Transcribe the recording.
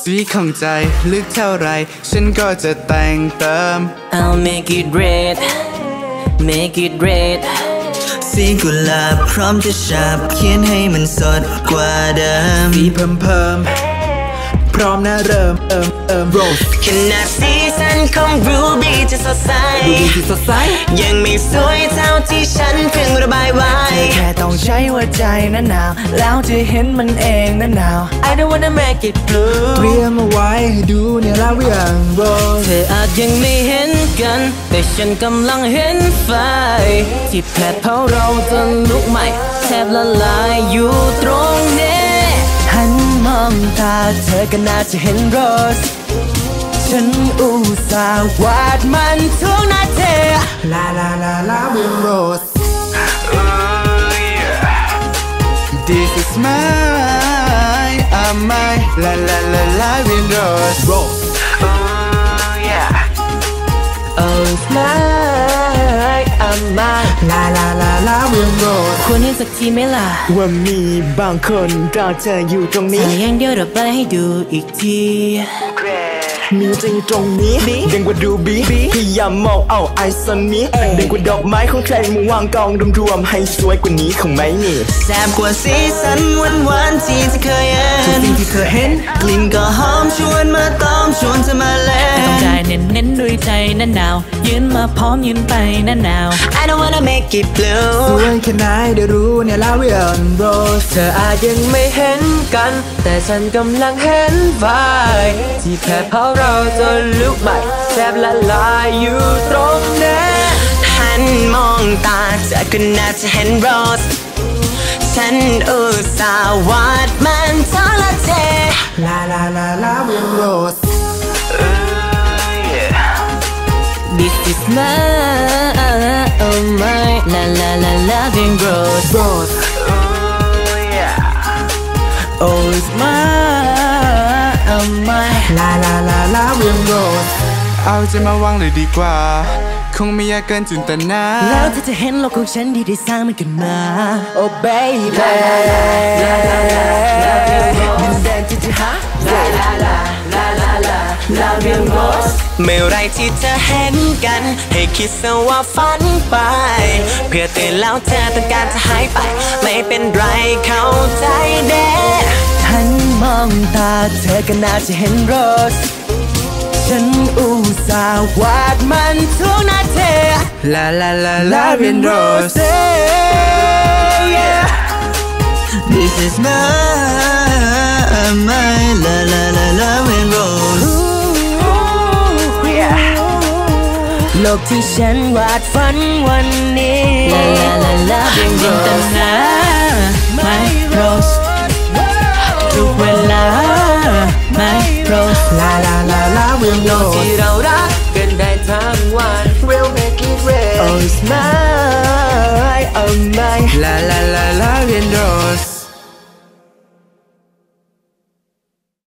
สีของใจลึกเท่าไรฉันก็จะแต่งเติม I'll make it red make it red สีกุหลาบพร้อมจะฉาบเขียนให้มันสดกว่าเดิมสีเพิ่มพร้อมนะเริ่มโรสขนาดสีสันของรูบี้จะสดใสยังไม่สวยเท่าที่ฉันเพิ่งระบายไว้แค่ต้องใช้หัวใจนะหนาวแล้วจะเห็นมันเองนะหนาว I don't wanna make it blue เตรียมเอาไว้ให้ดูเนี่ยแล้วอย่างโรสเธออาจยังไม่เห็นกันแต่ฉันกำลังเห็นไฟที่แผดเผาเราจนลุกไหม้แทบละลายอยู่ตรงนี้หันมองตาเธอก็น่าจะเห็นโรสฉันอุตส่าห์วาดมันทุกนาทีลาเป็นโรส This is my laเป็นโรส Rose Oh it's my laเป็นโรสควรเห็นสักทีไหมล่ะว่ามีบางคนรอเธออยู่ตรงนี้ถ้ายังเดี๋ยวเราไปให้ดูอีกทีมีจริงตรงนี้เด้งกว่าดูบีพยายามมองเอาไอซ์อนนี้เด้งกว่าดอกไม้ของใครมาวางกองรวมให้สวยกว่านี้ของไหมนี่แซ่บกว่าสีสันหวานที่จะเคยเห็นทุกสิ่งที่เคยเห็นกลิ่นก็หอมชวนมาตอมชวนเธอมาเล่นต้องได้เน้นด้วยใจนั่นหนาวยืนมาพร้อมยืนไปนั่นหนาว I don't wanna make it blue สวยแค่ไหนได้รู้เนี่ยแล้วเป็นโรสเธออาจยังไม่เห็นกันแต่ฉันกำลังเห็นไฟที่แผดเผาเราจนลุกไหม้แทบละลายอยู่ตรงนี้หันมองตาเธอก็น่าจะเห็นโรสฉันอุตส่าห์วาดมันทั้งละเทลาเป็นโรส This is my oh my laเป็นโรส Rose Oh it's my oh my laเป็นโรสเอาจะมาวางเลยดีกว่าคงไม่ยากเกินจินตนาแล้วเธอจะเห็นโลกของฉันที่ได้สร้างมันขึ้นมา Oh baby ดินแดนที่จะหาเมื่อไรที่เธอเห็นกันให้คิดซะว่าฝันไปเพื่อตื่นแล้วเธอต้องการจะหายไปไม่เป็นไรเข้าใจแน่หันมองตาเธอก็น่าจะเห็นโรสฉันอุตส่าห์วาดมันทุกนาทีลาเป็นโรส This is my laเป็นโรสโลกที่ฉันวาดฝันวันนี้ลาเป็นจินตนาไม่โรสทุกเวลาไม่โรสลาเป็นโรสที่เรารักกันได้ทั้งวัน We'll make it red Oh it's my